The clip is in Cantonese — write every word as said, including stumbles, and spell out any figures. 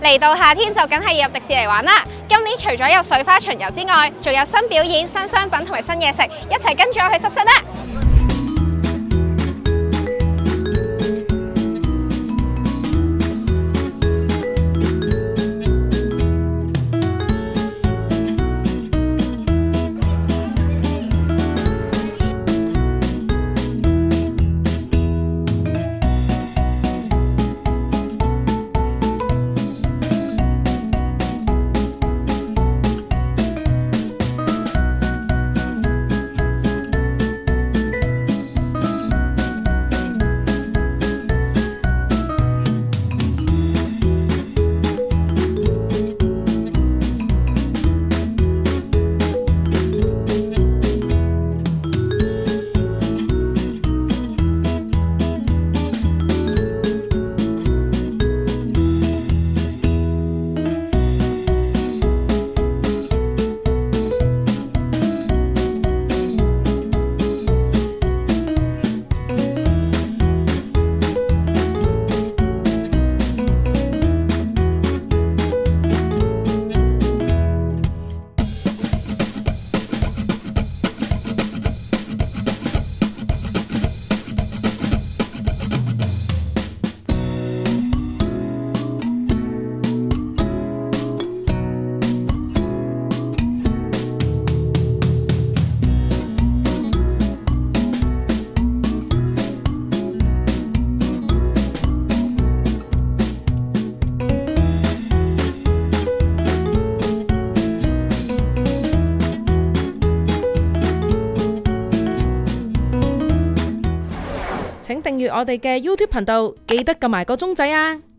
嚟到夏天就梗係要入迪士尼玩啦！今年除咗有水花巡遊之外，仲有新表演、新商品同埋新嘢食，一齊跟住我去濕身啦！ 請訂閱我哋嘅 YouTube 頻道，記得撳埋個鐘仔啊！